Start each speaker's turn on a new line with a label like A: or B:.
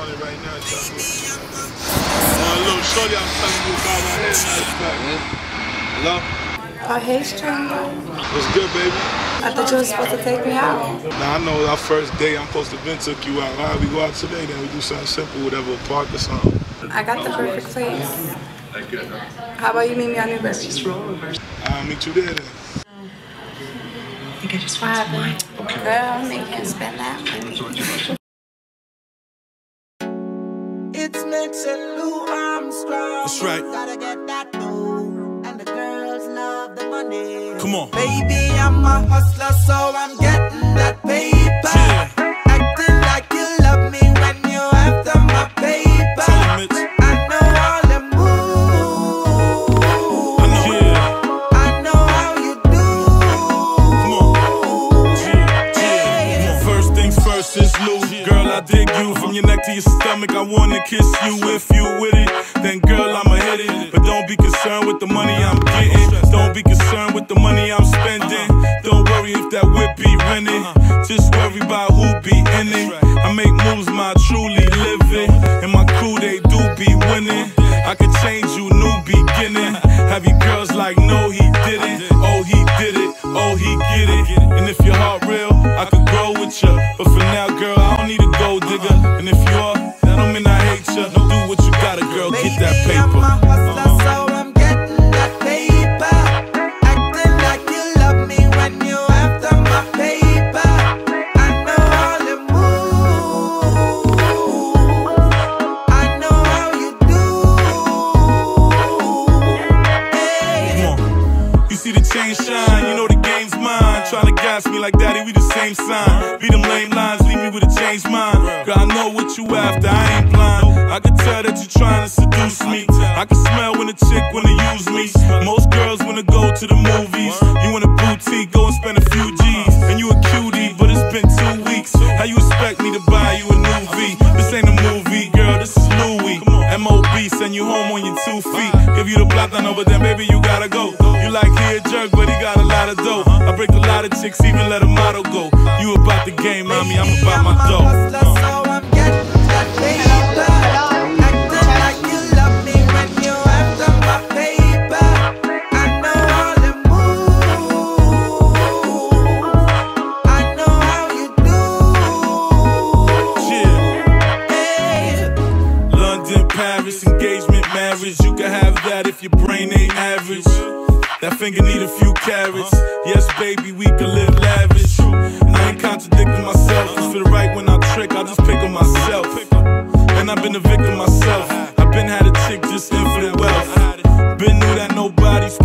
A: on it right now, little shorty I'm telling you about right here. Hello?
B: Oh, hey, stranger.
A: What's good, baby?
B: I thought you were supposed to take me out.
A: Nah, I know our first date, I'm supposed to have been took you out. All right, we go out today, then we do something simple, whatever, a park or something.
B: I got the perfect place. How about you meet me on New Bedford?
C: Just roll over.
A: I'll meet you there then.
C: I think I just want some wine.
B: Girl, make him spend that money.
D: It's Mitch and Lou Armstrong.
A: That's right.
D: Gotta get that dough, and the girls love the money.
A: Come on.
D: Baby, I'm a hustler, so I'm getting that paper.
A: Yeah.
D: Acting like you love me when you're after my paper. I know all the moves. I know how you do.
A: Come on. Yeah. First things first is Lou. Girl, I dig you. From your neck to your stomach, I wanna kiss you. If you with it, then girl, I'ma hit it. But don't be concerned with the money I'm getting. Don't be concerned with the money I'm spending. Don't worry if that whip be rented. Just worry about who be in it. I make moves, my truly living. And my crew, they do be winning. I could change you, new beginning. Have you girls like, no, he didn't. Oh, he did it. Oh, he get it. And if your heart real, I could grow with you. But for now, girl, I don't need a gold digger. And if you are, that don't mean I hate you. Do what you gotta, girl, get that paper.
D: I'm a hustler, so I'm getting that paper. Acting like you love me when you're after my paper. I know all the moves. I know how you do. Hey.
A: Come on. You see the chain shine, you know the game's mine. Tryna gas me like daddy, we the same sign. Beat them lame lines, leave me with a changed mind. Girl, I know what you after, I ain't blind. I can tell that you trying to seduce me. I can smell when a chick wanna use me. Most girls wanna go to the movies. You want a boutique, go and spend a few G's. And you a cutie, but it's been 2 weeks. How you expect me to buy you a new V? This ain't a movie, girl, this is Louis. M.O.B. send you home on your 2 feet. Give you the plátano, but then baby you gotta go. You like he a jerk, but he got a lot of dough. I break a lot of chicks, even let a model go. You about the game, mommy, I'm about my dough.
D: So I'm getting that paper. Acting like you love me when you're after my paper. I know all the moves. I know how you do. Hey.
A: London, Paris, engagement, marriage. You can have that if your brain ain't average. That finger need a few carrots. Yes, baby, we can live lavish. I ain't contradicting myself. Cause for the right when I trick, I'll just pick on myself. And I've been a victim myself. I've been had a chick just in for the wealth. Been knew that nobody's